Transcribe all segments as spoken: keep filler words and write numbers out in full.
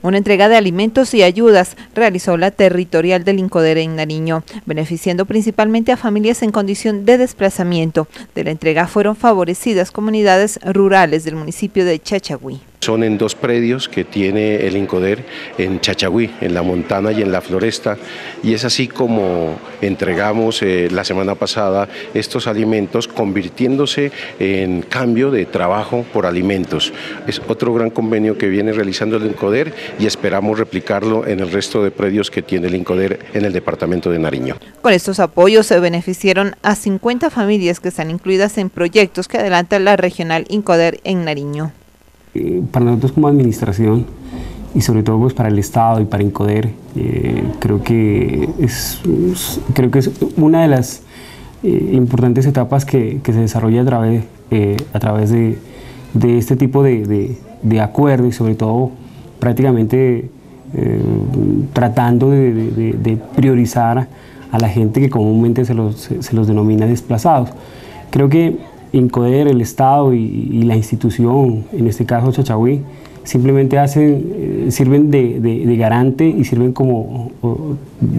Una entrega de alimentos y ayudas realizó la territorial del INCODER en Nariño, beneficiando principalmente a familias en condición de desplazamiento. De la entrega fueron favorecidas comunidades rurales del municipio de Chachagüí. Son en dos predios que tiene el INCODER en Chachagüí, en La Montana y en La Floresta, y es así como entregamos eh, la semana pasada estos alimentos, convirtiéndose en cambio de trabajo por alimentos. Es otro gran convenio que viene realizando el INCODER y esperamos replicarlo en el resto de predios que tiene el INCODER en el departamento de Nariño. Con estos apoyos se beneficiaron a cincuenta familias que están incluidas en proyectos que adelanta la regional INCODER en Nariño. Para nosotros como administración y sobre todo pues para el Estado y para INCODER, eh, creo que es creo que es una de las eh, importantes etapas que, que se desarrolla a través, eh, a través de, de este tipo de, de, de acuerdo y sobre todo prácticamente eh, tratando de, de, de priorizar a la gente que comúnmente se los, se los denomina desplazados. Creo que INCODER, el Estado y, y la institución, en este caso Chachagüí, simplemente hacen, eh, sirven de, de, de garante y sirven como o,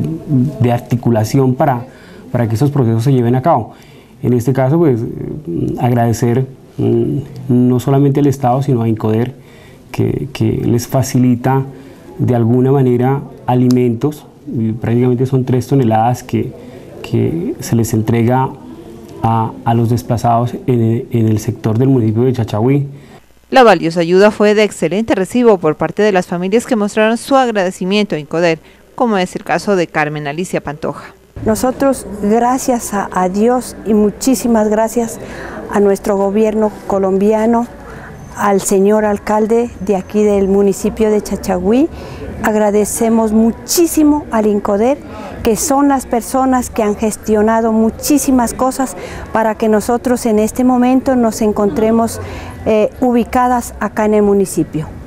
de articulación para, para que estos procesos se lleven a cabo. En este caso, pues, eh, agradecer mm, no solamente al Estado, sino a INCODER, que, que les facilita de alguna manera alimentos, y prácticamente son tres toneladas que, que se les entrega A, a los desplazados en el, en el sector del municipio de Chachagüí. La valiosa ayuda fue de excelente recibo por parte de las familias que mostraron su agradecimiento a INCODER, como es el caso de Carmen Alicia Pantoja. Nosotros, gracias a, a Dios y muchísimas gracias a nuestro gobierno colombiano, al señor alcalde de aquí del municipio de Chachagüí, agradecemos muchísimo al INCODER, que son las personas que han gestionado muchísimas cosas para que nosotros en este momento nos encontremos eh, ubicadas acá en el municipio.